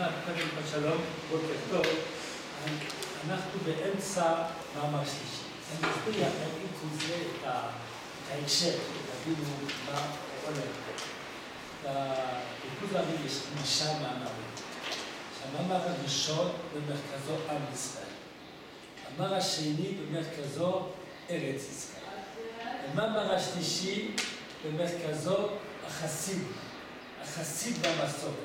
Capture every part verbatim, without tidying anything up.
ראשונה, קודם כל שלום, בוקר טוב. אנחנו באמצע מאמר שלישי. אני מסביר להגיד כל זה את ההקשר, תבינו מה הולך. בריכוז העמים יש חמישה מאמרים. שהמאמר הראשון במרכזו עם ישראל. המאמר השני במרכזו ארץ ישראל. המאמר השלישי במרכזו החסיד. החסיד במסורת.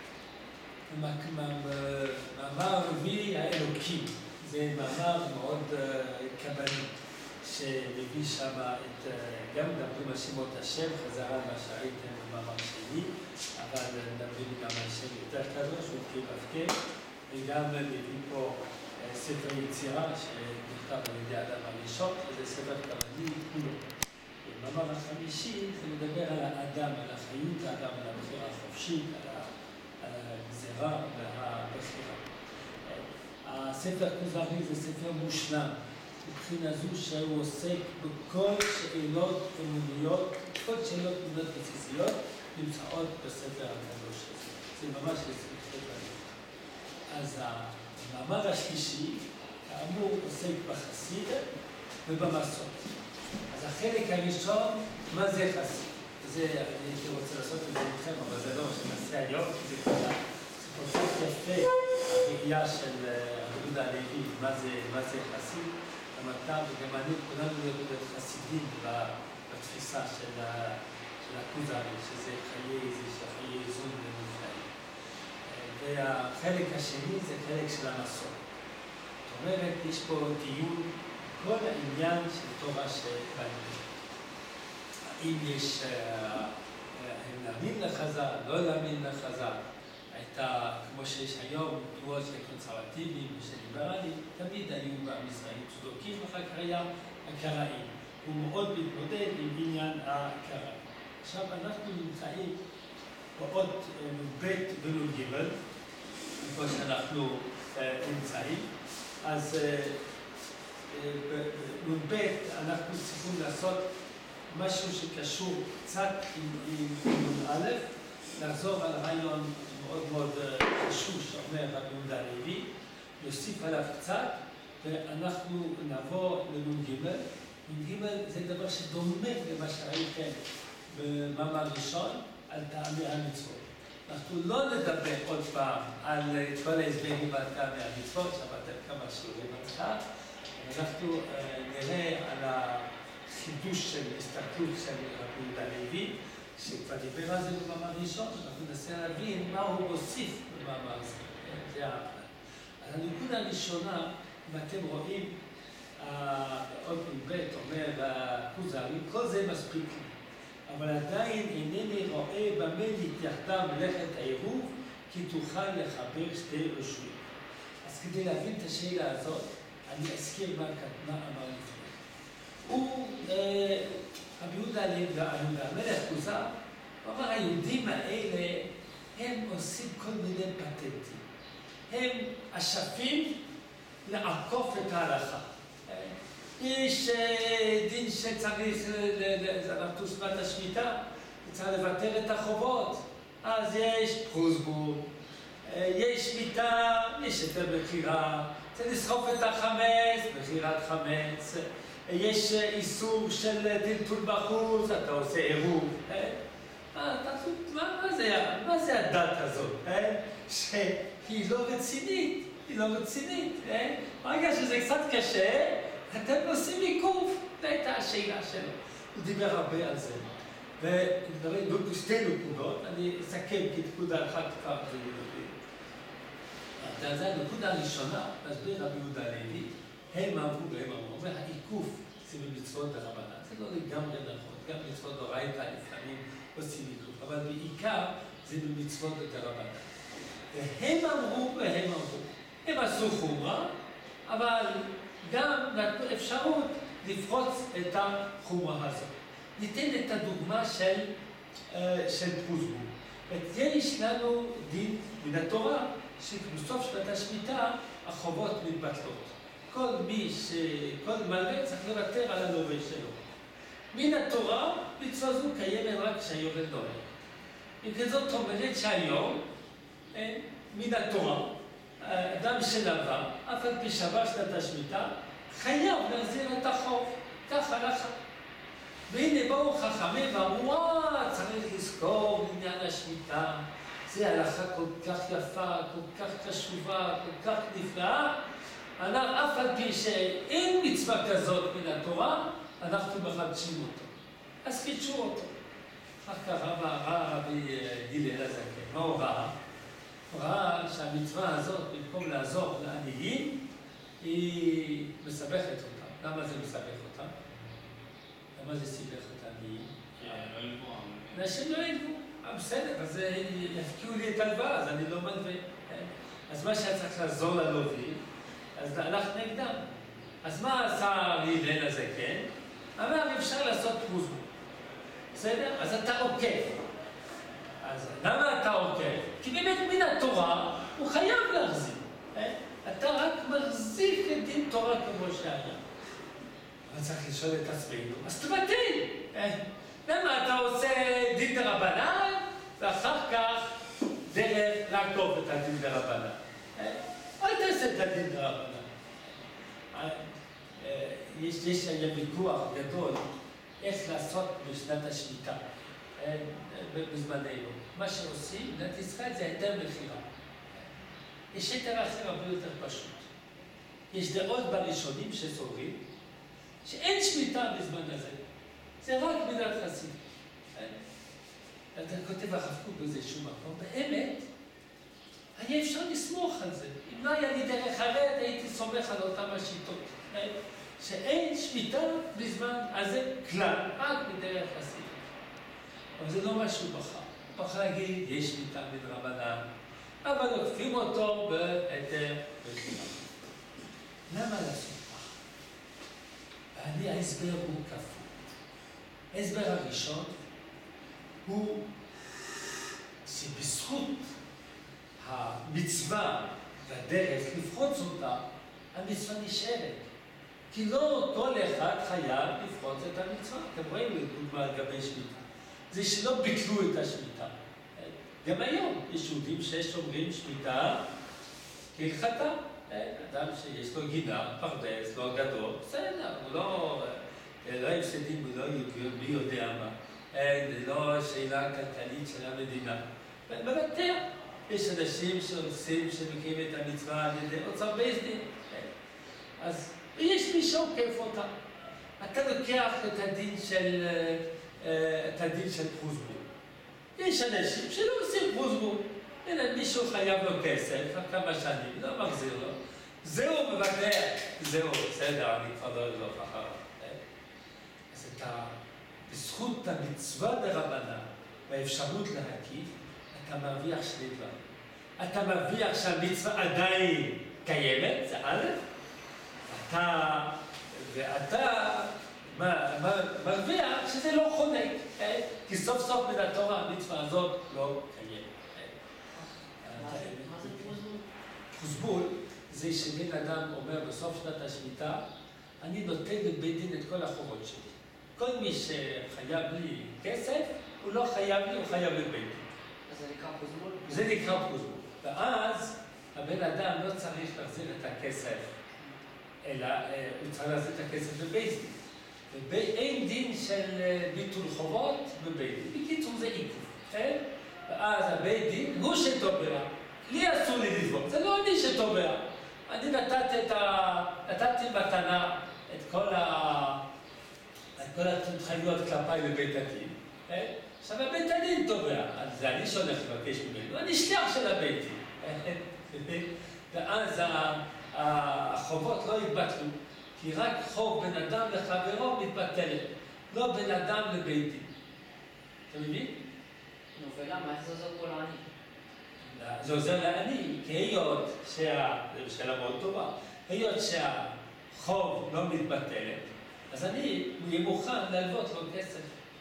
מאמר הרביעי האלוקים. זה מאמר מאוד קבלי, שמביא שם את, גם מדברים על שמות השם, חזרה על מה שראיתם במאמר שני, אבל מדברים גם על שם יותר קדוש, הוא כבבקה, וגם מביא פה ספר יצירה שנכתב על ידי האדם הראשון, וזה ספר קבלי כולו. במאמר החמישי זה מדבר על האדם, על החיות האדם, על הבחירה החופשית, על הגזירה והבחירה. הספר כוזרי זה ספר מושלם, מבחינה זו שהוא עוסק בכל שאלות אמוניות, כל שאלות אמוניות בסיסיות נמצאות בספר הקדוש הזה. זה ממש ספר קדוש. אז המאמר השלישי, כאמור, עוסק בחסיד ובמסורת. אז החלק הראשון, מה זה חסיד? זה, אני הייתי רוצה לעשות את זה איתכם, אבל זה לא מה שנעשה היום, כי זה כל כך יפה, הראייה של רבי יהודה הלוי, מה זה, מה זה חסיד. גם אתה וגם אני, כולנו להיות חסידים בתפיסה של הכוזרי, שזה חיי, זה חיי איזון ומופלאים. והחלק השני זה חלק של המסורת. זאת אומרת, יש פה דיון, כל העניין של תורה שבאמת. האם יש, האם להאמין לחז"ל, לא להאמין לחז"ל. הייתה, כמו שיש היום, תנועות של קונסרבטיביים ושל ליברלים, תמיד היו בעם ישראל צודקים, אחר כך היה הקראים. הוא מאוד מתמודד עם עניין הקראים. עכשיו אנחנו נמצאים באות נ"ב ונ"ג, איפה שאנחנו נמצאים. אז בנ"ב אנחנו צריכים לעשות משהו שקשור קצת עם נ"א, לחזור על רעיון מאוד מאוד חשוב שאומר רבי יהודה הלוי, נוסיף עליו קצת, ואנחנו נעבור לנ"ג. נ"ג זה דבר שדומה למה שראיתם במאמר ראשון על טעמי המצוות. אנחנו לא נדבר עוד פעם על כל ההסברים על טעמי המצוות, שמעתם כמה שיעורים בצד. אנחנו נראה על החידוש של הסתכלות של רבי יהודה הלוי, שכבר דיבר על זה במאמר ראשון, אנחנו ננסה להבין מה הוא מוסיף במאמר הזה. זה הפעם. אז הנקודה הראשונה, אם אתם רואים, עוד נ"ב אומר לכוזרי, כל זה מספיק לי, אבל עדיין אינני רואה במה להתייחדה מלאכת העירוב, כי תוכל לחבר שתי רשויות. אז כדי להבין את השאלה הזאת, אני אזכיר מה אמר לפני. הוא, רבי יהודה הלוי והמלך כוזר, הוא אמר, היהודים האלה, הם עושים כל מיני פטנטים. הם אשפים לעקוף את ההלכה. יש דין שצריך לטוס בת השמיטה, צריך לוותר את החובות. אז יש פרוסבורג, יש שמיטה, יש היתר בחירה, צריך לסחוף את החמץ, בחירת חמץ. יש איסור של טלטול בחוץ, אתה עושה עירוב. מה זה הדת הזאת? שהיא לא רצינית, היא לא רצינית. ברגע שזה קצת קשה, אתם עושים עיכוב. זו הייתה השאלה שלו. הוא דיבר הרבה על זה. ונדבר בשתי נקודות, אני אסכם כנקודה אחת כבר ויהודי. אז זה הנקודה הראשונה, מסביר רבי יהודה הלוי, הם אמרו והם אמרו, והעיקוף זה במצוות דרבנן. זה לא לגמרי נכון, גם מצוות דאורייתא לפעמים עושים עיקוף, אבל בעיקר זה במצוות דרבנן. והם אמרו והם אמרו, הם עשו חומרה, אבל גם נתנו אפשרות לפרוץ את החומרה הזאת. ניתן את הדוגמה של, של פרוסבורג. יש לנו דין מן התורה, שבסוף שנת השמיטה החובות מתבטלות. כל מי ש... כל מלווה צריך לוותר על הלווה שלו. מן התורה, מצווה זו קיימת רק כשהיובל נוהג. זאת אומרת שהיום מן התורה, אדם שלווה, אף על פי שבר שנת השמיטה, חייב להחזיר את החוב, כך הלכה. והנה באו חכמים ואמרו, וואה, צריך לזכור בעניין השמיטה, זו הלכה כל כך יפה, כל כך חשובה, כל כך נפלאה, אנחנו אף על פי שאין מצווה כזאת מן התורה, אנחנו מחדשים אותו. אז חידשו אותו. אחר כך ראה רבי הלל הזקן, מה הוא ראה? הוא ראה שהמצווה הזאת, במקום לעזור לעניים, היא מסבכת אותם. למה זה מסבך אותם? למה זה סיבך את העניים? כי לא ילבו. אנשים לא ילבו. בסדר, אז יפקיעו לי את הלוואה, אז אני לא מלווה. אז מה שהיה צריך לעזור ללווים, אז הלך נגדם. אז מה עשה רבי הלל הזקן? אמר, אפשר לעשות פרוזבול. בסדר? אז אתה עוקף. אז למה אתה עוקף? כי באמת מן התורה הוא חייב להחזיר. אתה רק מחזיק את דין תורה כמו שהיה. אבל צריך לשאול את עצמנו, אז תבטל. למה אתה עושה דין דרבנן, ואחר כך דרך לעקוף את הדין דרבנן? אל תעשה את הדין דרבנן. יש היה ויכוח גדול איך לעשות בשנת השמיטה, בזמננו. מה שעושים, במדינת ישראל זה היתר מכירה. יש היתר אחר הרבה יותר פשוט. יש דעות בראשונים שסוברים שאין שמיטה בזמן הזה. זה רק מדינת חסיד. אתה כותב הרב קוק באיזשהו מקום, באמת, היה אפשר לסמוך על זה. אם לא היה לי דרך אחרת, הייתי סומך על אותם השיטות. שאין שמיטה בזמן הזה כלל, רק בדרך חסיד. אבל זה לא משהו בחר. בחר להגיד, יש שמיטה מדרבנן, אבל עוקפים אותו בהיתר מכירה. למה לעשות ככה? ואני, ההסבר הוא כפול. ההסבר הראשון הוא שבזכות המצווה והדרך לפרוץ אותה, המצווה נשארת. כי לא כל אחד חייב לפרוץ את המצווה. אתם רואים לדוגמה על גבי שמיטה. זה שלא ביטלו את השמיטה. גם היום יש יהודים ששומרים שמיטה כהלכתה. אדם שיש לו גינה, פרדס, לא גדול, בסדר, הוא לא, לא הפסדים, הוא לא מי יודע מה. אין, לא שאלה כלכלית של המדינה. בבטר, יש אנשים שעושים, שמקיים את המצווה על ידי אוצר בית דין. אז יש מי שעוקף אותה. אתה לוקח את הדין של, את הדין של פרוזבול. יש אנשים שלא עושים פרוזבול. אלא מישהו חייב לו כסף, כמה שנים, לא מחזיר לו. זהו מבטח, זהו, בסדר, אני כבר לא אזוך אחריו. אז אתה, בזכות המצווה דרבנן והאפשרות להקיף, אתה מרוויח שני דברים. אתה מרוויח שהמצווה עדיין קיימת, זה א', אתה, ואתה מרוויח שזה לא חונק, כי סוף סוף מן התורה המצווה הזאת לא קיימת. פרוזבול זה שבן אדם אומר בסוף שנת השמיטה, אני נותן לבית דין את כל החובות שלי. כל מי שחייב לי כסף, הוא לא חייב לי, הוא חייב לבית דין. אז זה נקרא פרוזבול? זה נקרא פרוזבול. ואז הבן אדם לא צריך להחזיר את הכסף, אלא הוא צריך להחזיר את הכסף בבית דין. ואין דין של ביטול חובות בבית דין. בקיצור זה עיכוב. ואז הבית דין הוא שתובע. לי אסור לי לתבוע, זה לא אני שתובע. אני נתתי, ה... נתתי מתנה את כל, ה... את כל ההתחייבויות כלפיי לבית הדין. עכשיו הבית הדין תובע, אז זה אני שהולך לבקש ממנו, אני שליח של הבית דין. ואז החובות לא יתבטלו, כי רק חוב בין אדם לחברו מתבטלת, לא בין אדם לבית דין. אתה מבין? נו, ולמה? איך זה עוזר פה לעני? זה עוזר לעני, כי היות שה... זה שאלה מאוד טובה, היות שהחוב לא מתבטלת, אז אני אהיה מוכן להלוות לו כסף.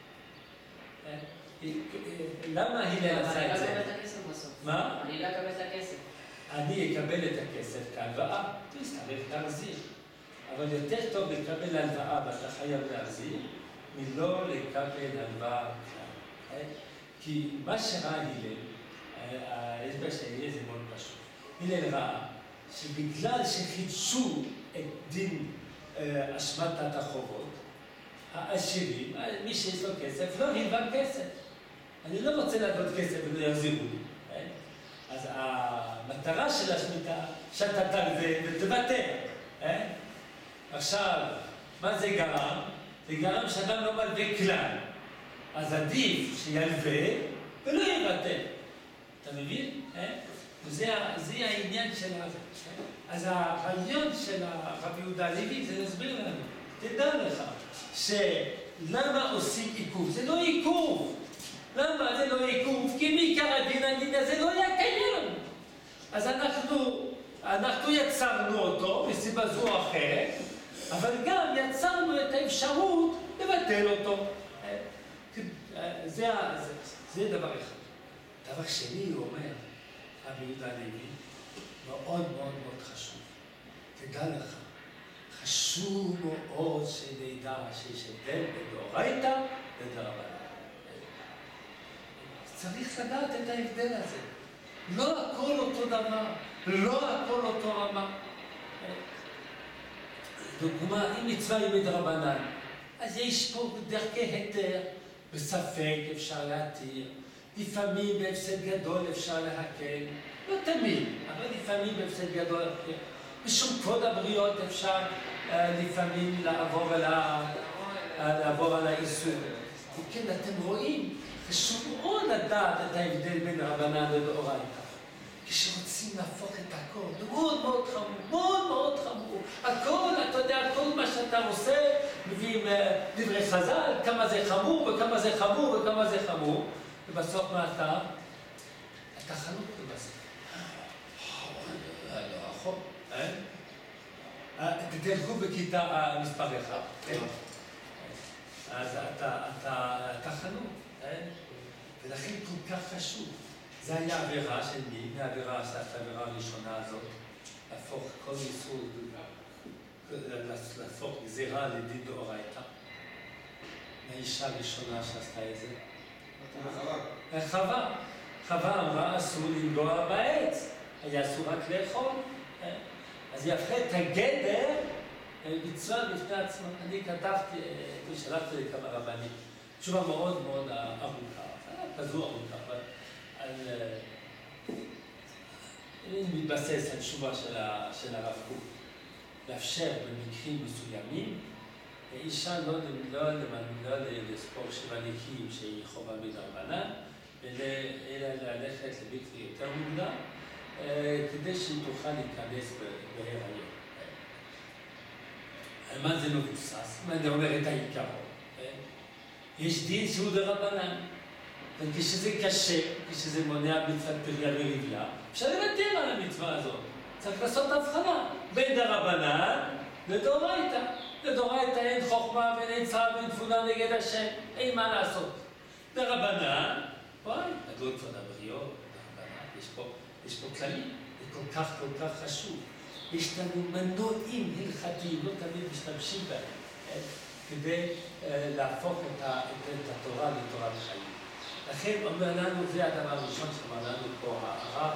למה הלל עשה את זה? אני לא אקבל את הכסף בסוף. מה? אני לא אקבל את הכסף. אני אקבל את הכסף כהלוואה, תצטרך להחזיר. אבל יותר טוב לקבל הלוואה ואתה חייב להחזיר, מלא לקבל הלוואה. כי מה שראה הלל, יש בשני, זה מאוד פשוט. הנה ראה, שבגלל שחידשו את דין השמטת החובות, העשירים, מי שיש לו כסף, לא הלווה כסף. אני לא רוצה להלוות כסף ולא יחזירו לי. אז המטרה של השמיטה, שאתה תלווה ותוותר. עכשיו, מה זה גרם? זה גרם שאדם לא מלווה כלל. אז עדיף שילווה ולא יוותר. אתה מבין? וזה העניין של הזה. אז הרעיון של הרבי יהודה הלוי זה להסביר לנו. תדע לך שלמה עושים עיכוב? זה לא עיכוב. למה זה לא עיכוב? כי מעיקר הדין הדין הזה לא היה קיים. אז אנחנו, אנחנו יצרנו אותו מסיבה זו או אחרת, אבל גם יצרנו את האפשרות לבטל אותו. זה, זה, זה דבר אחד. דבר שני, הוא אומר, רבי יהודה הלוי, מאוד מאוד מאוד חשוב. תדע לך, חשוב מאוד שנדע שיש הבדל בדאורייתא ובדרבנן. צריך לדעת את ההבדל הזה. לא הכל אותו דבר, לא הכל אותו רמה. דוגמה, אם מצווה היא מדרבנן, אז יש פה דרכי היתר, בספק אפשר להתיר, לפעמים בהפסד גדול אפשר להקל, לא תמיד, אבל לפעמים בהפסד גדול להקל. בשום כבוד הבריות אפשר לפעמים לעבור על, ה... לעבור על האיסור. וכן, אתם רואים, חשוב מאוד לדעת את ההבדל בין רבנן לדאורייתא. כשרוצים להפוך את הכל, זה מאוד מאוד חמור, מאוד מאוד חמור. הכל, אתה יודע, כל מה שאתה עושה, מביאים דברי חז"ל, כמה זה חמור וכמה זה חמור וכמה זה חמור. ובסוף מה אתה? אתה חלוק בזה. לא נכון, אה? תתלכו בכיתה מספר אחד. אז אתה חלוק. ולכן כל כך חשוב. זה היה עבירה של מי? מהעבירה, העבירה הראשונה הזאת, להפוך כל איסור, להפוך גזירה לדין דאורייתא. מהאישה הראשונה שעשתה את זה. חווה. חווה אמרה, אסור לנגוע בעץ. היה אסור רק לאכול. אז היא הפכה את הגדר ביצוע בפני עצמה. אני כתבתי, שלחתי לכמה רבנים. תשובה מאוד מאוד ארוכה, כזו ארוכה, אבל אני מתבסס על תשובה של הרב קוק. לאפשר במקרים מסוימים, אישה לא לספור שבע נקיים שהיא חובה מדרבנן, אלא ללכת לביקור יותר מוקדם, כדי שהיא תוכל להיכנס בהיריון. על מה זה מבוסס? מה אני אומר את העיקרון? יש דין שהוא דרבנן. וכשזה קשה, כשזה מונע מצוות פריה ורביה, אפשר לוותר על המצווה הזאת. צריך לעשות הבחנה בין דרבנן לדאורייתא. לדאורייתא אין חוכמה ואין צער ואין תבונה נגד השם, אין מה לעשות. דרבנן, וואי, נגעו את כבוד הבריות, דרבנן, יש פה, יש פה כללים, זה כל כך כל כך חשוב. יש לנו מנועים הלכתיים, לא תמיד משתמשים בהם, כדי להפוך את התורה לתורת חיים. לכן אומר לנו, זה הדבר הראשון שאמר לנו פה, הרב,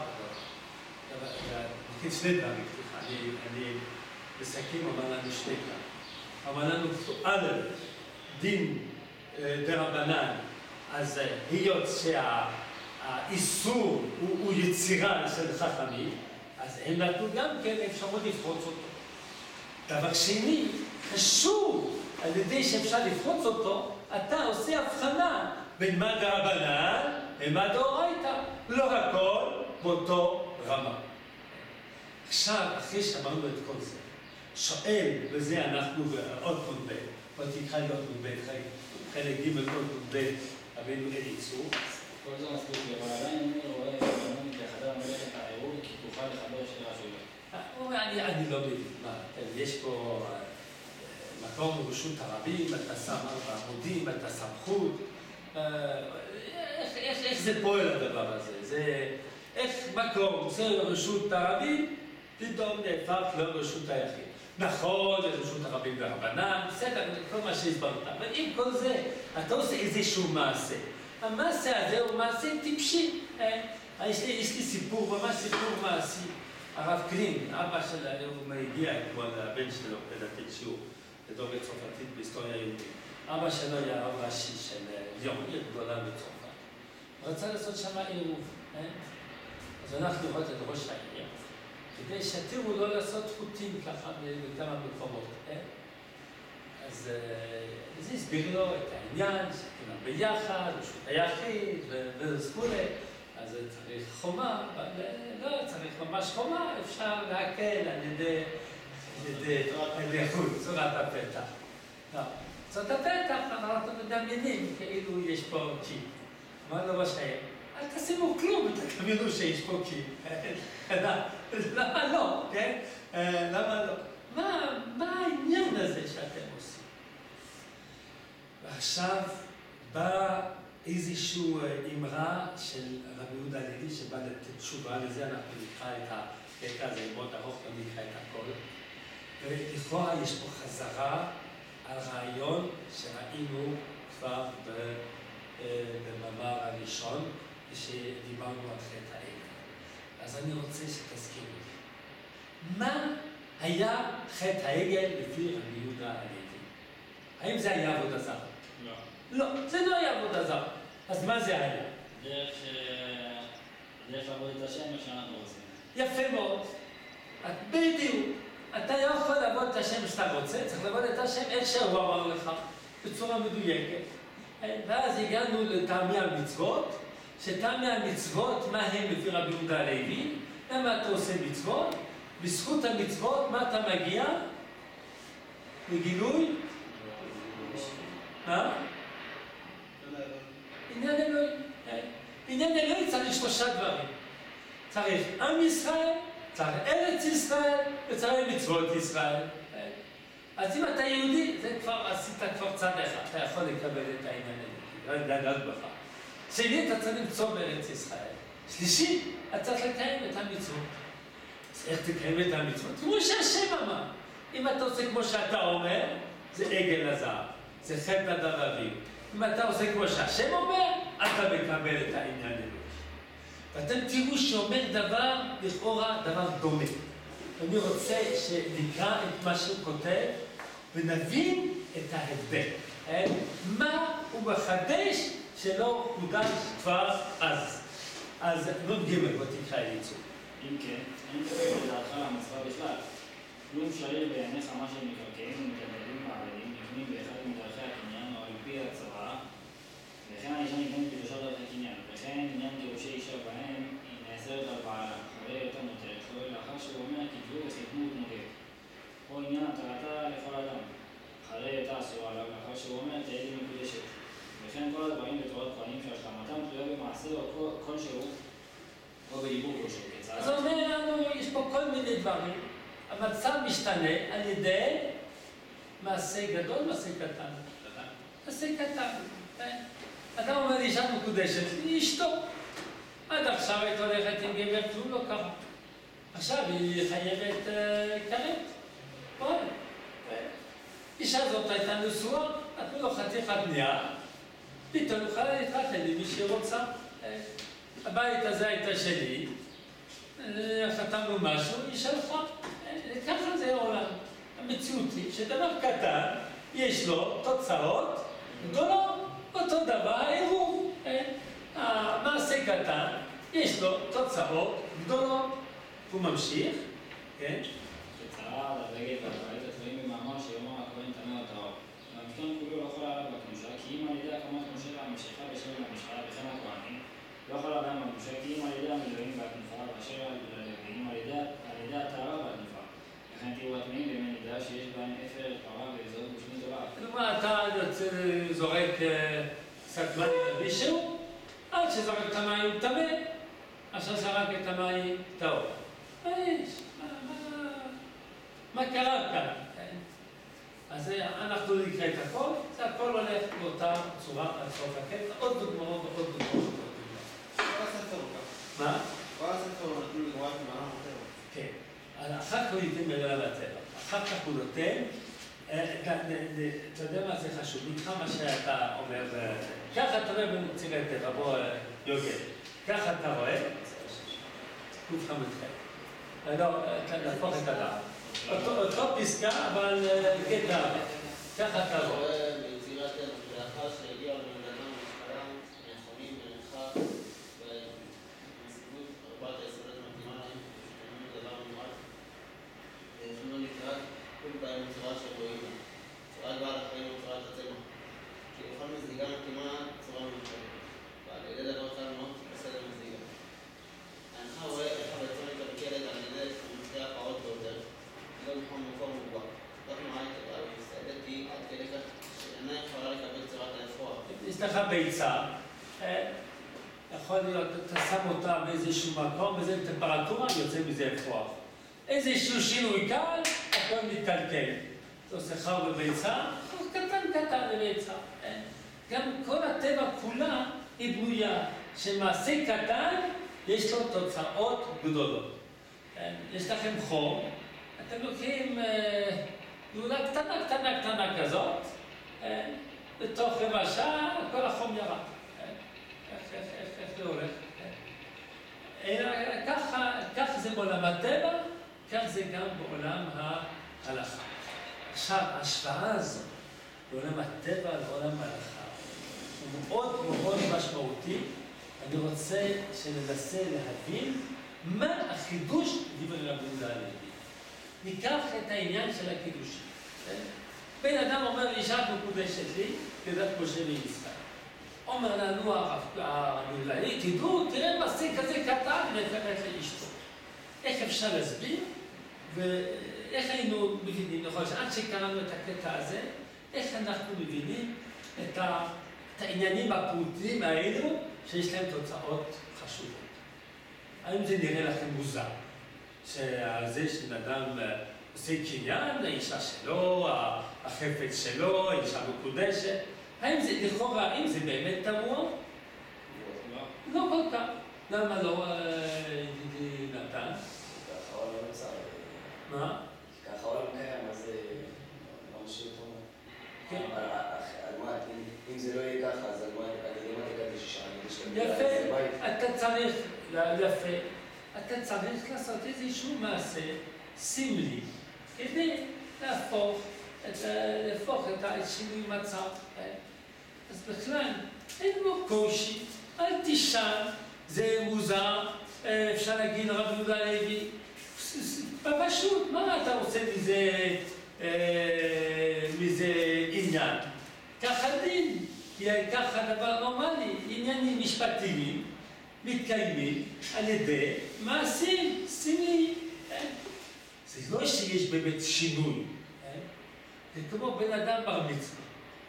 נגיד שני דברים, אני מסכם, אמר לנו שני דברים. אמר לנו, א', דין דרבנן, אז היות שהאיסור הוא יצירה של חכמים, אז הם נתנו גם כן אפשרות לפרוץ אותו. דבר שני, חשוב, על ידי שאפשר לפרוץ אותו, אתה עושה הבחנה בין מה דרבנן ומה דאורייתא. לא הכל באותו רמה. עכשיו, אחרי שאמרנו את כל זה, שואל, וזה אנחנו בעוד פוד ב', בוא תקרא לי עוד פוד ב', חלק ג' עוד פוד ב', רבינו אליצור. כל זה מסביר לי, אבל עדיין אני רואה רבנית לחדר מלאכת העירוב, כי תוכל לחבר שתי רשויות. אני לא מבין, מה, יש פה מקום רשות הרבים, אתה שם ארבע עמודים, אתה סמכות, איך זה פועל הדבר הזה? איך מקום, זה רשות הרבים, פתאום נהפך לרשות היחיד. נכון, לרשות הרבים ורבנן, בסדר, כל מה שהסברת, אבל עם כל זה, אתה עושה איזשהו מעשה. המעשה הזה הוא מעשה טיפשי. יש לי, יש לי סיפור, ממש סיפור מעשי. הרב קלין, אבא שלנו, הוא הגיע אתמול לבן שלו לתת שיעור לדורת צרפתית בהיסטוריה יהודית. אבא שלו היה הרב ראשי של ליון, עיר גדולה בצרפת. הוא רצה לעשות שם עירוב. אז אנחנו לראות את ראש העיר, כדי שתראו לא לעשות חוטים ככה בכמה מקומות. אז זה הסביר לו את העניין, שכולם ביחד, הוא שוט היחיד וכולי. אז צריך חומה, אבל לא צריך ממש חומה, אפשר להקל על ידי חוט, צורת הפתח. לא, צורת הפתח, אנחנו מדמיינים כאילו יש פה קי. אמר לו ראש העיר, אל תשימו כלום, תדמיינו שיש פה קי. למה לא, כן? למה לא? מה העניין הזה שאתם עושים? ועכשיו בא איזושהי אמרה של רבי יהודה הלוי שבא לתת תשובה לזה, אנחנו נקרא את הקטע הזה, מאוד ארוך, לא נקרא את הכל. ולכאורה יש פה חזרה על רעיון שראינו כבר במאמר הראשון, כשדיברנו על חטא העגל. אז אני רוצה שתזכירו לי. מה היה חטא העגל לפי רבי יהודה הלוי? האם זה היה עבודה זרה? לא. לא, זה לא היה עבודה זרה. אז מה זה היה? דרך ש... דרך לעבוד את השם איך שאנחנו רוצים. יפה מאוד. בדיוק. אתה לא יכול לעבוד את השם שאתה רוצה, צריך לעבוד את השם איך שהוא אמר לך, בצורה מדויקת. ואז הגענו לטעמי המצוות, שטעמי המצוות, מה הם לפי רבי יהודה הלוי? למה אתה עושה מצוות? בזכות המצוות, מה אתה מגיע? לגילוי? מה? עניין אלוהי. עניין אלוהי צריך שלושה דברים. צריך עם ישראל, צריך ארץ ישראל, וצריך מצוות ישראל. אז אם אתה יהודי, זה כבר עשית כבר צד אחד, אתה יכול לקבל את העניין אלוהי, לא לדעת בך. שני, אתה צריך למצוא בארץ ישראל. שלישי, אתה צריך לקיים את המצוות. איך תקיים את המצוות? כמו שהשם אמר. אם אתה עושה כמו שאתה אומר, זה עגל הזהב, זה חטא נדב ואביהו. אם אתה עושה כמו שהשם אומר, אתה מקבל את העניין אלוהי. ואתם תראו שאומר דבר, לכאורה דבר דומה. אני רוצה שנקרא את מה שהוא כותב, ונבין את ההבדל. מה הוא מחדש שלא חודש כבר אז. אז נון ג' בוא תקרא אליצור. אם כן, אני מקבל לדעתך למצווה בכלל. כלום שריר בעיניך מה שהם מקרקעים ומתעמדים מערלים, נקנים באחד מדרכי הקניין או על פי הצוואה, וכן האישה ניתנת בקדושה דרכי הקניין, וכן עניין גירושי אישה בהם היא נאסרת על בעלה, אחרי אותה נותרת, לא לאחר שהוא אומר כי תבואו וחיתנו ותנוגד. או עניין התרתה לכל אדם, אחרי אותה אסורה עליו, לאחר שהוא אומר תהיה לי מקודשת. וכן כל הדברים בתורת כהנים שהשלמתם תלויה במעשה או כלשהו, או בדיבור כלשהו. אז אומר לנו, יש פה כל מיני דברים. המצב משתנה על ידי מעשה גדול, מעשה קטן. מעשה קטן. אדם אומר לי, אישה מקודשת, היא אשתו. עד עכשיו היית הולכת עם גבר, כלום לא קרה. עכשיו היא חייבת כרת. פועל. אישה זאת הייתה נשואה, נתנו לו חתיכת נייר, פתאום יוכל להתחתן עם מי שרוצה. הבית הזה הייתה שלי, חתמנו משהו, היא שלחה. ככה זה העולם. המציאות היא שדבר קטן, יש לו תוצאות גדולות. אותו דבר העירוב. המעשה קטן, יש לו תוצאות גדולות. הוא ממשיך, כן? שצרה על הרגל והבית התלויים במאמר שיאמר הכהן טמא או טהור. והמשכן כולו לא יכול עליו בקדושה, כי אם על ידי הקמת משה והמשיכה בשם המשחה וכן הכהנים, לא יכול עליו בקדושה, כי אם על ידי המילואים והכנפה, ואשר על הלוויים על ידי הטהרה והכנפה. לכן תראו הטמאים בימי נידה שיש בהם אפר, פרה וזאת בשמי דבר. כלומר, אתה זורק קצת מים על מישהו, עד שזורק את המים טמא, עכשיו זרק את המים טהור. מה יש? מה קרה כאן? אז אנחנו נקרא את הכל, זה הכל הולך באותה צורה עד סוף הקטע, עוד דוגמאות ועוד דוגמאות. כל הספר הוא ככה. מה? כל הספר הוא נתנו לגמרי במהלך הטבע. כן. אחר כך הוא ייתן בגלל הטבע. אחר כך הוא נותן, אתה יודע מה זה חשוב, נקרא מה שאתה אומר, ככה אתה רואה בנציגי טבע, בוא יוגב, ככה אתה רואה, קל"ח. לא, נהפוך את הדף. אותו פסקה, אבל קטע, ככה תבוא. ביצירת טבע, לאחר שהגיע לבן אדם משקלה, נכונים ונכח, ובמסיבות ארבעת היסודות מתאימה להם, שתמיד דבר מיוחד. זמנו לקראת כל פעמים צורה של רואים, צורת בעל החיים וצורת הצמח. כי בכל מזיגה מתאימה צורה מיוחדת. ועל ידי דבר קל מאוד, בסדר מזיגה. ההנחה רואה איך הרצון מתקלקלת על ידי המקרה הפעות ביותר, לא בכל מקום מוגבר. כך נראה את הדבר, ומסתעדת היא עד כדי כך שאינה יכולה לקבל צורת האפרוח. יש לך ביצה, יכול להיות, אתה שם אותה באיזשהו מקום, באיזו טמפרטורה, יוצא מזה אפרוח. איזשהו שינוי קל, הכל מתקלקל. אתה עושה חר בביצה, קטן קטן לביצה. גם כל הטבע כולה היא בנויה, שמעשה קטן יש לו תוצאות גדולות. יש לכם חום, אתם לוקחים גדולה קטנה קטנה קטנה כזאת, בתוך רבע שעה כל החום ירד. איך זה הולך? כך זה בעולם הטבע, כך זה גם בעולם ההלכה. עכשיו, ההשוואה הזו בעולם הטבע לעולם ההלכה הוא מאוד מאוד משמעותי. אני רוצה שננסה להבין מה החידוש דברי רבי יהודה הלוי. ניקח את העניין של הקידושים. בן אדם אומר לי, שאת מקודשת לי, כדת משה וישראל. אומר לנו הרב יהודה הלוי, תדעו, תראה מעשה כזה קטן ונתקראת לאשתו. איך אפשר להסביר? ואיך היינו מבינים, נכון, שעד שקראנו את הקטע הזה, איך אנחנו מבינים את, ה, את העניינים הפרוטים האלו שיש להם תוצאות חשובות. האם זה נראה לכם מוזר? שזה שבן עושה קניין, האישה שלו, החפץ שלו, האישה מקודשת, האם זה לכאורה, האם זה באמת תמוה? לא כל כך. למה לא ידידי נתן? ככה העולם נוצר. מה? ככה העולם קיים, אז זה לא משאיר אותו. כן. אם זה לא יהיה ככה, אז על מה תקדש שם? יפה, אתה צריך, יפה, אתה צריך לעשות איזשהו מעשה סמלי, כדי להפוך את השינוי מצב. אז בכלל, אין לו קושי, אל תשאל, זה מוזר, אפשר להגיד רבי יהודה הלוי, פשוט, מה אתה רוצה מזה, מזה עניין? ככה דין, ככה דבר נורמלי, עניינים משפטיים מתקיימים על ידי מעשים סמליים. זה לא שיש באמת שינוי, זה כמו בן אדם בר מצווה.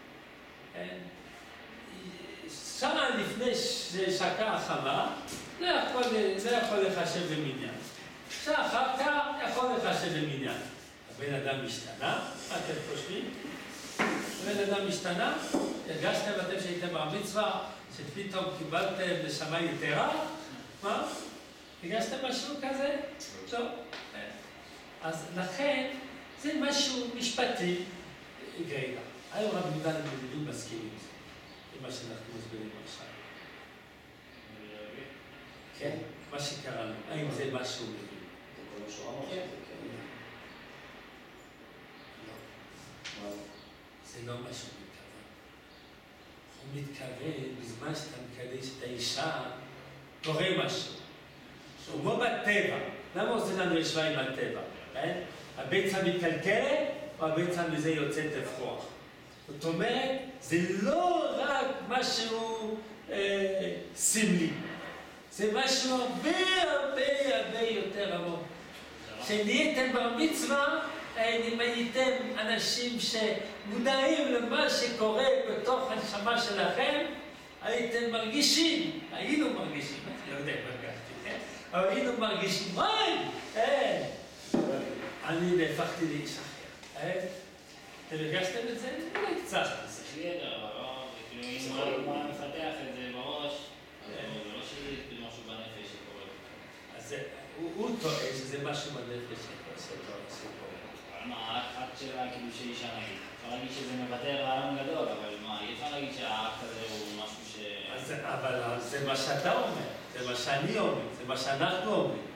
שעה לפני ששקע החמה, לא יכול, לא יכול לחשב במניין. שעה אחר כך יכול לחשב במניין. הבן אדם משתנה, מה אתם חושבים? הבן אדם משתנה, הרגשתם אתם שהייתם בר מצווה, שפתאום קיבלתם נשמה יתרה? מה? הרגשתם משהו כזה? לא. אז לכן, זה משהו משפטי. רגע, היום רבי יהודה הלוי מסכים עם זה. זה מה שאנחנו מסבירים עכשיו. כן? מה שקראנו. האם זה משהו מבין? זה כל השורה מוכן? כן. לא. זה לא משהו מתכוון. הוא מתכוון, בזמן שאתה מקדש את האישה, קורה משהו. הוא לא בטבע. למה עושה לנו השוואה עם הטבע? הביצה מתקלקלת, או הביצה מזה יוצאת לפרוח. זאת אומרת, זה לא רק משהו אה, סמלי. זה משהו הרבה הרבה הרבה יותר עמוק. כשנהייתם בר מצווה, אם הייתם אנשים שמודעים למה שקורה בתוך הנשמה שלכם, הייתם מרגישים, היינו מרגישים, אני לא יודע אם הרגשתי, כן? אבל היינו מרגישים, וואי, אה, אני נהפכתי לאיש אחר. אתם הרגשתם את זה? אולי קצת. זה שלי אבל לא, כאילו, אם הוא מפתח את זה בראש, זה לא שזה משהו בנפש שקורה. אז הוא טועה שזה משהו בנפש שקורה. אבל מה, האקט של הקידושי אישה נגיד, אפשר להגיד שזה מבטא רעיון גדול, אבל מה, אי אפשר להגיד שהאקט הזה הוא משהו ש... אבל זה מה שאתה אומר, זה מה שאני אומר, זה מה שאנחנו אומרים.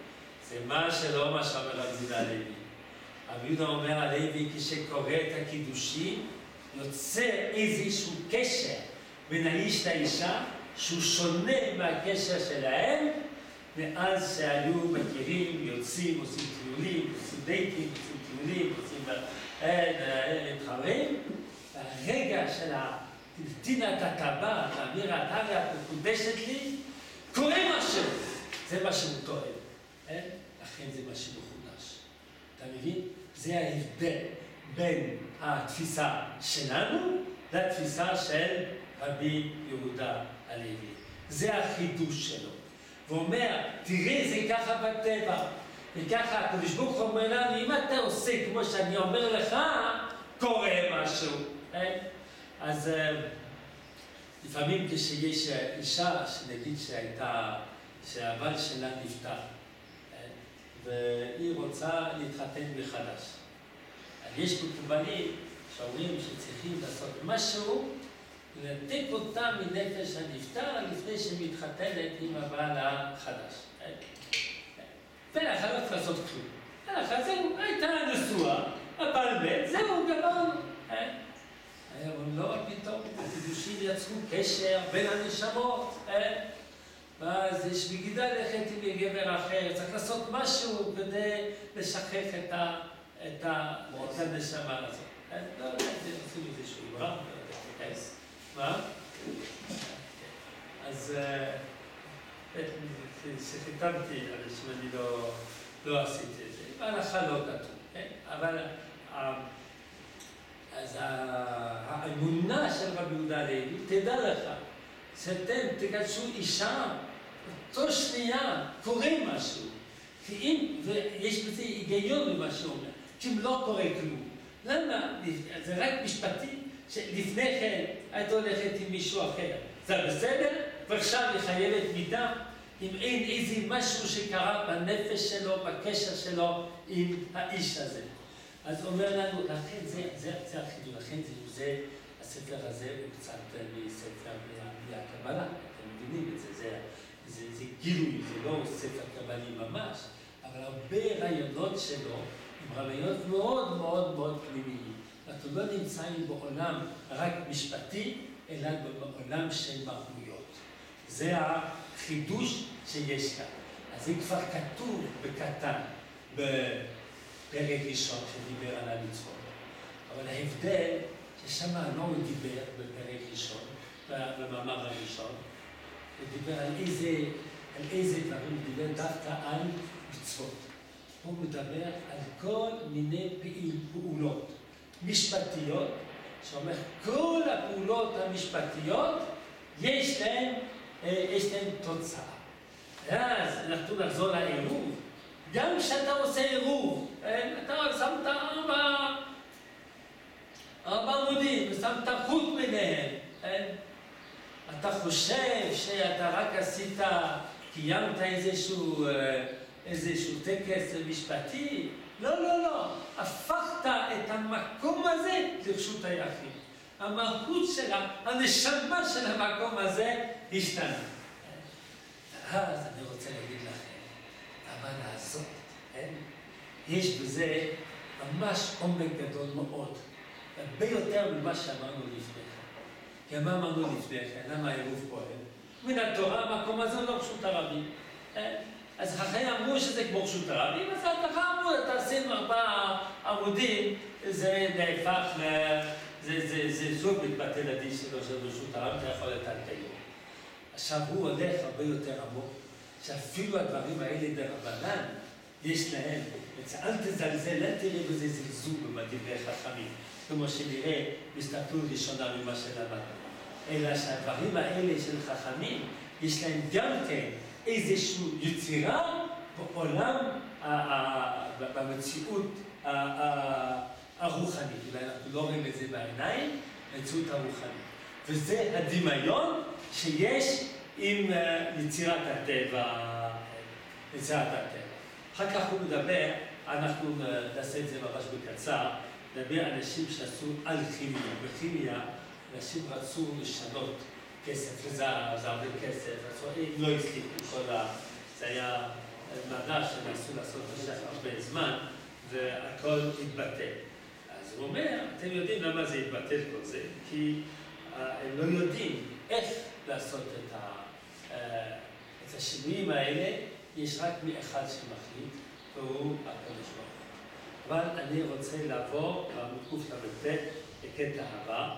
זה מה שלא מה שאומר רבי יהודה הלוי. רבי יהודה אומר הלוי, כשקורא את הקידושים, יוצא איזשהו קשר בין האיש לאישה, שהוא שונה מהקשר שלהם, מאז שהיו מכירים, יוצאים, עושים טיולים, עושים דייטים, עושים טיולים, עושים מתחברים. והרגע של תלתינת הטבעת, האמירה הטבעת מקודשת לי, קורה משהו. זה מה שהוא טוען. לכן זה מה שמחודש. אתה מבין? זה ההבדל בין התפיסה שלנו לתפיסה של רבי יהודה הלוי. זה החידוש שלו. ואומר, תראה, זה ככה בטבע. וככה הקדוש ברוך הוא אומר לנו, אם אתה עושה כמו שאני אומר לך, קורה משהו. אז לפעמים כשיש אישה, שנגיד שהייתה, שהבעל שלה נפטר, והיא רוצה להתחתן מחדש. אז יש מקובלים שאומרים שצריכים לעשות משהו, לנתק אותה מנפש הנפטר לפני שמתחתנת עם הבעל החדש. ולאחר לא לעשות כלום. ולאחר זהו, הייתה נשואה, הבעל מת, זהו, גמרנו. אבל לא, פתאום הקידושים יצרו קשר בין הנשמות. ואז יש בגידה ללכת עם גבר אחר, צריך לעשות משהו כדי לשכח את הנשמה הזאת. לא יודע, עושים איזשהו רב, מה? אז שחיתמתי, אני לא עשיתי את זה. בהלכה לא כתוב, אבל אז האמונה של רבי יהודה הלוי, תדע לך, שאתם תקדשו אישה, אותו שנייה קורה משהו. כי אם, ויש בזה היגיון במה שאומר, כי אם לא קורה כלום. למה? זה רק משפטי, שלפני כן היית הולכת עם מישהו אחר. זה בסדר? ועכשיו היא חייבת מידה, אם אין איזה משהו שקרה בנפש שלו, בקשר שלו עם האיש הזה. אז אומר לנו, לכן זה, זה, זה החידוש, לכן זה, זה, הספר הזה הוא קצת מספר מהקבלה, אתם מבינים את זה, זה, זה, זה גילוי, זה לא ספר קבלי ממש, אבל הרבה רעיונות שלו הם רעיונות מאוד מאוד מאוד פנימיים. אנחנו לא נמצאים בעולם רק משפטי, אלא בעולם של מהויות. זה החידוש שיש כאן. אז זה כבר כתוב בקטן, בפרק ראשון שדיבר על המצוות. אבל ההבדל ששם לא הוא דיבר בפרק ראשון, במאמר הראשון, הוא דיבר על איזה, על איזה דברים, הוא דיבר דווקא על מצוות. הוא מדבר על כל מיני פעולות משפטיות, שאומר, כל הפעולות המשפטיות יש להן, יש להן תוצאה. אז אנחנו נחזור לעירוב. גם כשאתה עושה עירוב, אתה שמת ארבע, ארבע עמודים, ושמת חוט ביניהם. אתה חושב שאתה רק עשית, קיימת איזשהו, איזשהו טקס משפטי? לא, לא, לא. הפכת את המקום הזה לרשות היחיד. המהות שלה, הנשמה של המקום הזה, השתנה. אז אני רוצה להגיד לכם, אבל לעשות, יש בזה ממש עומק גדול מאוד, הרבה יותר ממה שאמרנו לפני כן. כי מה אמרנו לפני כן? למה העירוב פועל? מן התורה, המקום הזה הוא לא רשות הרבים. אז חכמים אמרו שזה כמו רשות הרבים, אז ככה אמרו, תעשים ארבעה עמודים, זה נהפך ל... זה זוג מתבטא לדין שלו של רשות הרבים, אתה יכול לתת היום. עכשיו הוא הולך הרבה יותר עמוק, שאפילו הדברים האלה דרבנן, יש להם, אל תזלזל, אל תראה בזה זלזול בדברי חכמים, כמו שנראה בהסתכלות ראשונה ממה שלמדנו. אלא שהדברים האלה של חכמים, יש להם גם כן איזושהי יצירה בעולם, במציאות הרוחנית. אולי אנחנו לא רואים את זה בעיניים, במציאות הרוחנית. וזה הדמיון שיש עם יצירת הטבע, יצירת הטבע. אחר כך הוא מדבר, אנחנו נעשה את זה ממש בקצר, נדבר אנשים שעשו אלכימיה. בכימיה, אנשים רצו לשנות כסף, וזה הרבה כסף, אז הם לא הצליחו כל ה... זה היה מדע שנסו לעשות במשך הרבה זמן, והכל התבטל. אז הוא אומר, אתם יודעים למה זה התבטל כל זה? כי הם לא יודעים איך לעשות את, ה, את השינויים האלה, יש רק מאחד שמחליט, והוא הקדוש ברוך הוא. אבל אני רוצה לעבור למקוף למ"ט, לקטע הבא,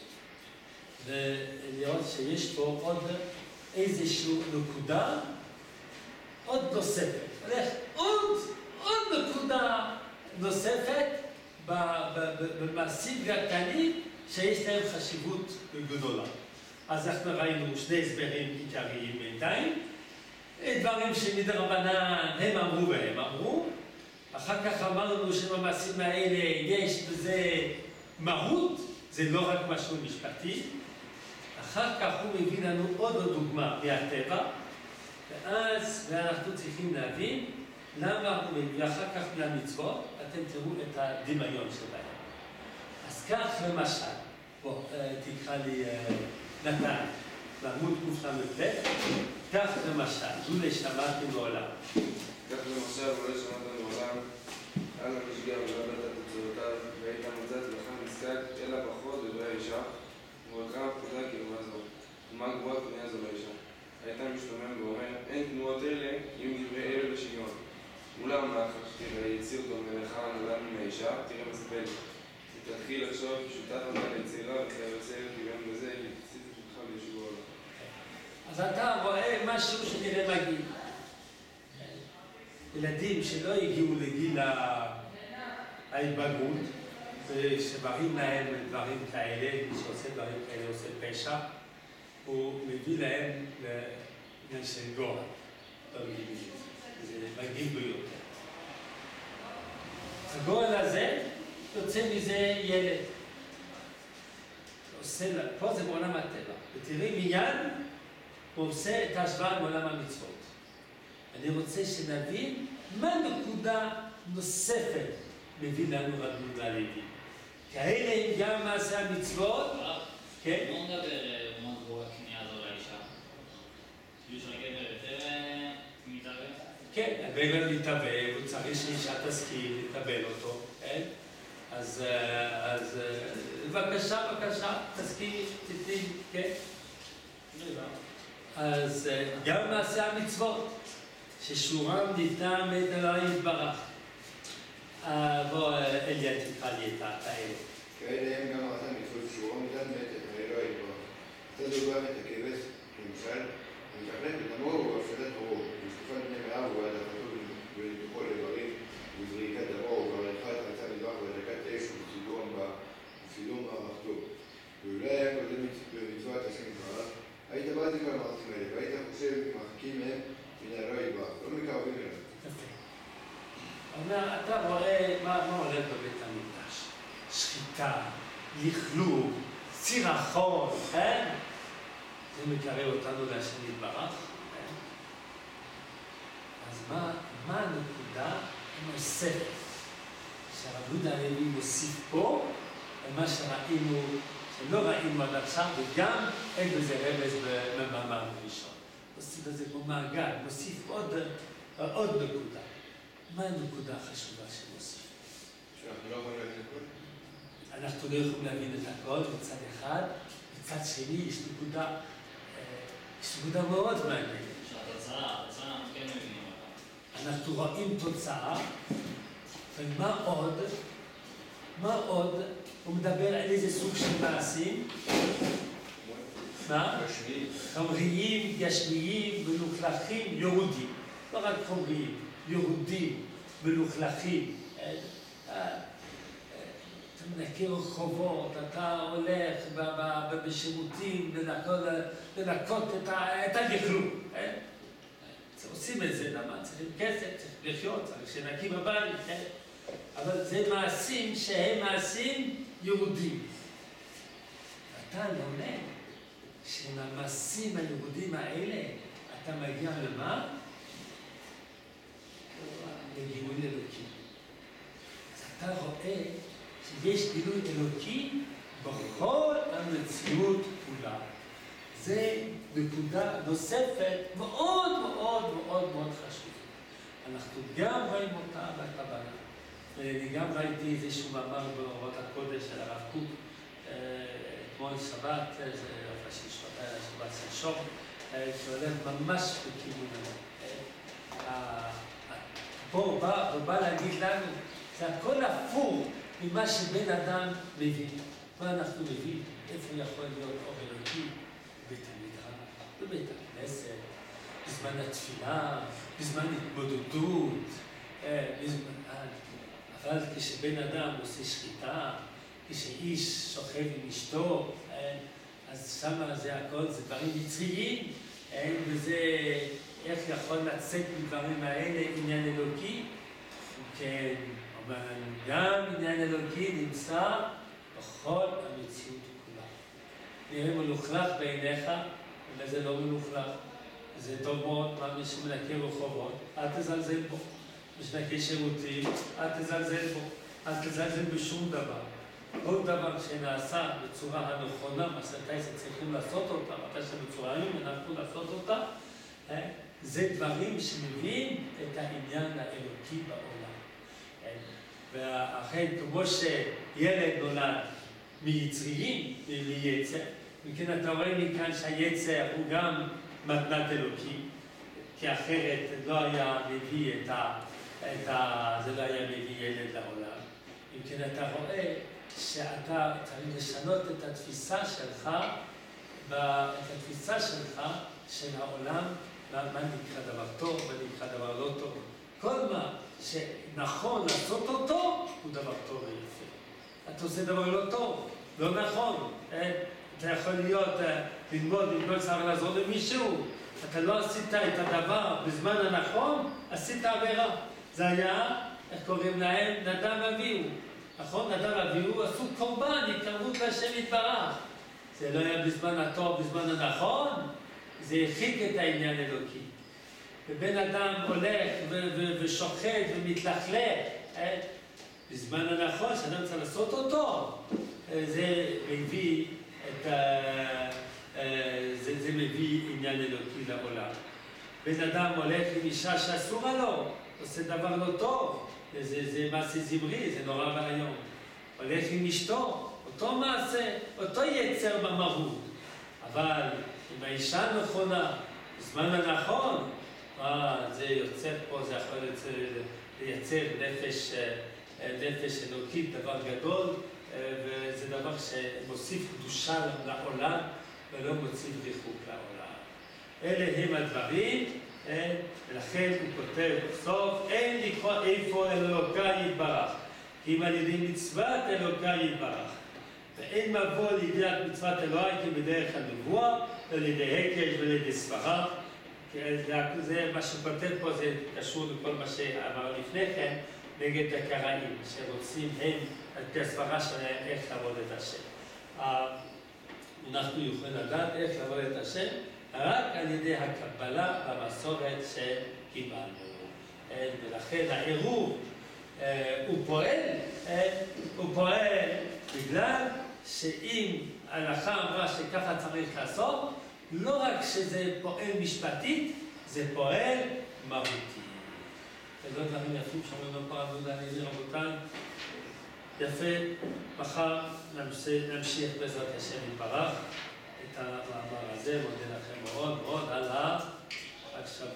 ולראות שיש פה עוד איזושהי נקודה, עוד נוספת. הולך עוד, עוד נקודה נוספת במעשים קטנים שיש להם חשיבות גדולה. אז אנחנו ראינו שני הסברים עיקריים בינתיים, דברים שמדרבנן הם אמרו והם אמרו, אחר כך אמרנו שבמעשים האלה יש בזה מהות, זה לא רק משהו משפטי, אחר כך הוא מביא לנו עוד דוגמה מהטבע, ואז אנחנו צריכים להבין למה הוא מביא אחר כך מהמצוות, אתם תראו את הדמיון שלהם. אז כך למשל, בוא תקרא לי נתן, בעמוד קל"ב, כך למשל, לא שמעתי מעולם. כך למשל, לא שמעת מעולם, אל המשגיח ולא ידעת את תוצאותיו, והיית מצאת לך נזקק, אלא פחות דברי האישה, ומרכה פקודה כלמה זו, ומה גבוהה פניה זו לאישה. היית משתומם ואומר, אין תנועות אלה, יהיו דברי אלה בשוויון. אולם מאחר שתראה יציר אותו מלאכה נולד מן האישה, תראה מספל. תתחיל לחשוב ששותף אותה ליצירה וכיוצר כיוון בזה, תציץ אותך בישוע עולם. אז אתה רואה משהו שנראה מגיל. ילדים שלא הגיעו לגיל ההתבגרות, ושברים להם דברים כאלה, מי שעושה דברים כאלה עושה פשע, הוא מביא להם לעניין של גורל. זה מגיל ביותר. הגורל הזה יוצא מזה ילד. פה זה בעולם הטבע. ותראי מיד, הוא עושה את ההשוואה בעולם המצוות. אני רוצה שנבין מה נקודה נוספת מביא לנו רבי יהודה הלוי. כאלה הם גם מעשה המצוות. כן? לא מדבר מה גבוהה קנייה זו לאישה. כאילו שהגבר יותר מתאבד? כן, הגבר מתאבד, הוא צריך שאישה תסכים לקבל אותו. אז בבקשה, בבקשה, תסכים, תתני, כן? אז גם מעשה המצוות. ששורם ניתן מאת אלוהים יתברך. בוא, אליה תקרא לי את האלה. כאלה הם גם מעשה מצוות ששורם ניתן מאת אלוהים יתברך. אתה דוגמה את הכבש, למשל, המתכנן בדמו ובהפשטת עורו, בתקופת בני מאב ובהדחתו ולתוכו לאיברים, ובזריקת דמו ובעריכת רצה מטבח ובהדלקת אש ובסידור מערכתו. ואולי היה קודם במצוות השם יתברך, היית בא את כל המערכים האלה, והיית חושב מחכים מהם מן האלוה יתברך, לא מקרבים אליו. יפה. אומר, אתה רואה מה הולך בבית המקדש? שחיטה, לכלוך, סירחון, כן? זה מקרב אותנו להשם יתברך, כן? אז מה, מה הנקודה הנוספת שהרב יהודה הלוי מוסיף פה, ומה שראינו, שלא ראינו עד עכשיו, וגם אין בזה רמז במאמר הראשון. מוסיף את זה כמו מעגל, מוסיף עוד, עוד נקודה. מה הנקודה החשובה שמוסיף? שאנחנו לא יכולים להבין הכל? אנחנו לא יכולים להבין את הכל מצד אחד, מצד שני יש נקודה, יש נקודה מאוד מעניינת. שהתוצאה, התוצאה אנחנו כן מבינים אותה. אנחנו רואים תוצאה, ומה עוד? מה עוד? הוא מדבר על איזה סוג של מעשים? מה? חומריים, גשמיים, מלוכלכים, יהודים. לא רק חומריים, יהודים, מלוכלכים. אתה מנקה רחובות, אתה הולך בשירותים, לנקות את הלכלוך. עושים את זה, למה? צריכים כסף, צריך לחיות, צריך שנקים בבית. אבל זה מעשים שהם מעשים יהודים. אתה לומד שמהמעשים היהודים האלה אתה מגיע למה? לגילוי אלוקי. אז אתה רואה שיש גילוי אלוקי בכל המציאות כולה. זה נקודה נוספת מאוד מאוד מאוד מאוד חשובה. אנחנו גם רואים אותה בקבלה. אני גם ראיתי איזשהו מאמר באורות הקודש של הרב קוק, אתמול שבת, זה יופי של שבת של שור, שהולך ממש בכיוון הזה. פה הוא בא, הוא בא להגיד לנו, זה הכל הפוך ממה שבן אדם מביא. מה אנחנו מביאים? איפה יכול להיות אור אלוקי? בבית המדרש, בבית הכנסת, בזמן התפילה, בזמן התמודדות, בזמן... אבל כשבן אדם עושה שחיטה, כשאיש שוכב עם אשתו, אז שמה זה הכל, זה דברים יצריים, וזה איך יכול לצאת מדברים האלה עניין אלוקי? כן, אבל גם עניין אלוקי נמצא בכל המציאות כולה. נראה מלוכלך בעיניך, אבל זה לא מלוכלך. זה טוב מאוד, מה מישהו מנקה רחובות, אל תזלזל בו. משנקי שירותים, אל תזלזל בו, אל תזלזל בשום דבר. כל דבר שנעשה בצורה הנכונה, מה שאתה צריכים לעשות אותה, מתי שבצורה היום אנחנו לעשות אותה, זה דברים שמביאים את העניין האלוקי בעולם. ואכן, כמו שילד נולד מיצריים, מיצר, וכן אתה רואה מכאן שהיצר הוא גם מתנת אלוקי, כי אחרת לא היה מביא את ה... את ה... זה לא היה מביא ילד לעולם. אם כן אתה רואה שאתה צריך לשנות את התפיסה שלך, את התפיסה שלך של העולם, מה נקרא דבר טוב, מה נקרא דבר לא טוב. כל מה שנכון לעשות אותו, הוא דבר טוב ויפה. אתה עושה דבר לא טוב, לא נכון. אתה יכול להיות, ללמוד, ללמוד צריך לעזור למישהו. אתה לא עשית את הדבר בזמן הנכון, עשית עבירה. זה היה, איך קוראים להם? נדב אביהו. נכון? נדב אביהו עשו קורבן, התקרבות להשם יתברך. זה לא היה בזמן הטוב, בזמן הנכון, זה הרחיק את העניין אלוקי. ובן אדם הולך ושוחט ומתלכלך, בזמן הנכון, שאדם צריך לעשות אותו, זה מביא את ה... זה, זה מביא עניין אלוקי לעולם. בן אדם הולך עם אישה שאסורה לו, עושה דבר לא טוב, זה, זה מעשה זמרי, זה נורא ואיום. הולך עם אשתו, אותו מעשה, אותו יצר במהות. אבל עם האישה הנכונה, בזמן הנכון, אה, זה יוצר פה, זה יכול לייצר נפש, נפש אלוקית, דבר גדול, וזה דבר שמוסיף קדושה לעולם, ולא מוציב ריחוק לעולם. אלה הם הדברים, ולכן הוא כותב בסוף, אין לקרוא איפה אלוקה יתברך, כי אם על ידי מצוות אלוקה יתברך, ואין מבוא לידיעת מצוות אלוהי כבדרך הנבואה, ועל ידי הקש ועל ידי סברה, זה מה שכותב פה, זה קשור לכל מה שאמר לפני כן, נגד הקראים, שרוצים הם על פי הסברה שלהם איך לעבוד את השם. אנחנו יכולים לדעת איך לעבוד את השם רק על ידי הקבלה והמסורת שקיבלנו. ולכן העירוב הוא פועל, הוא פועל בגלל שאם ההלכה אמרה שככה צריך לעשות, לא רק שזה פועל משפטית, זה פועל מהותי. זה לא דברים יפים שאומרים לו פה עבודה נזיר רבותיי. יפה, מחר נמשיך בעזרת השם יתברך את המאמר הזה, מודה לכם מאוד מאוד על ה... עכשיו,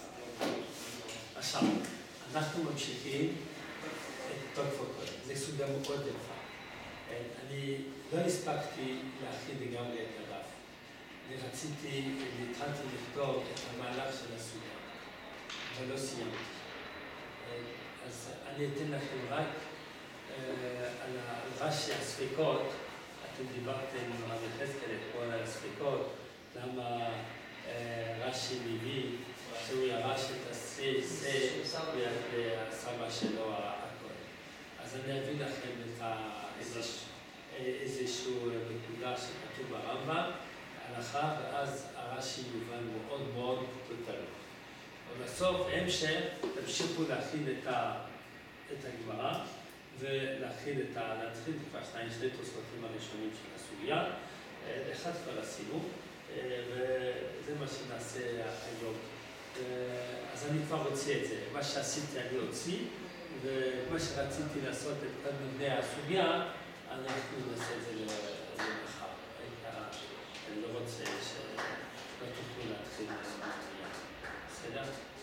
עכשיו, אנחנו ממשיכים את תוקפות, זה סוגיה מאוד יפה. אני לא הספקתי להכין לגמרי את הדף. אני רציתי, התחלתי לכתוב את המהלך של הסוגיה, אבל לא סיימתי. אז אני אתן לכם רק על רש"י הספקות, אתם דיברתם עם הרב יחזקאל אתמול על הספקות, למה רש"י מביא שהוא ירש את הסי והסבא שלו הכל. אז אני אביא לכם איזושהי נקודה שכתוב ברמב"ם, הלכה, ואז הרש"י יובן מאוד מאוד תותלו. ובסוף המשך תמשיכו להכין את הגמרא ולהכין את ה... להתחיל כבר שניים שני תוספותים הראשונים של הסוגיה. אחד כבר עשינו, וזה מה שנעשה היום. אז אני כבר אוציא את זה. מה שעשיתי אני אוציא, ומה שרציתי לעשות את כל מבנה הסוגיה, אנחנו נעשה את זה למחר. אני לא רוצה שלא תוכלו להתחיל מהסוגיה. בסדר?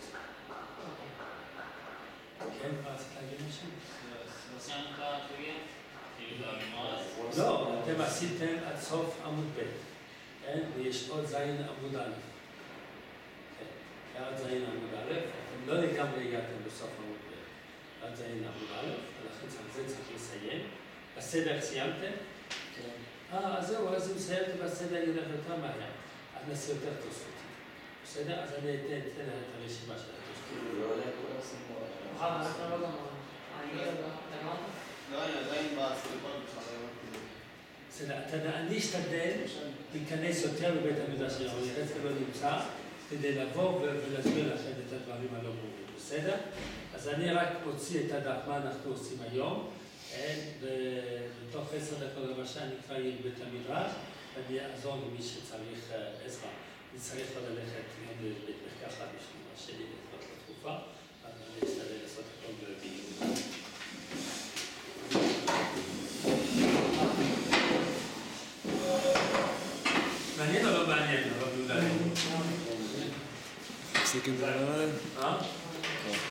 כן, מה רצית להגיד משהו? לא סיימת את הסוגיה? כאילו, במאמר הזה? לא, אתם עשיתם עד סוף עמוד ב', כן? ויש עוד זין עמוד א'. עד זין עמוד א', אתם לא לגמרי הגעתם בסוף עמוד ב'. עד זין עמוד א', ולכן על זה צריך לסיים. בסדר סיימתם? כן. אה, אז זהו, אז אם סיימתם בסדר ילך יותר מהר. אז נעשה יותר תוספות. בסדר? אז אני אתן את הרשימה של התוספות. לא עולה כל הסימור. אחר אנחנו לא גמרנו. אני לא גמרנו. לא, אני עדיין בסרטון בכלל. בסדר, אתה יודע, אני אשתדל להיכנס יותר בבית המדרש שלנו, אני חצי לא נמצא, כדי לבוא ולהסביר לכם את הדברים הלא ברורים, בסדר? אז אני רק מוציא את הדף מה אנחנו עושים היום, ובתוך עשר דקות למשל אני כבר אהיה בבית המדרש, ואני אעזור למי שצריך עזרה. אני צריך עוד ללכת גם לבית מרקחת בשביל מה שלי לקראת התקופה, אז אני אשתדל לעשות הכל בביום. מעניין או לא מעניין? אבל לא יודע. תפסיק את זה. אה?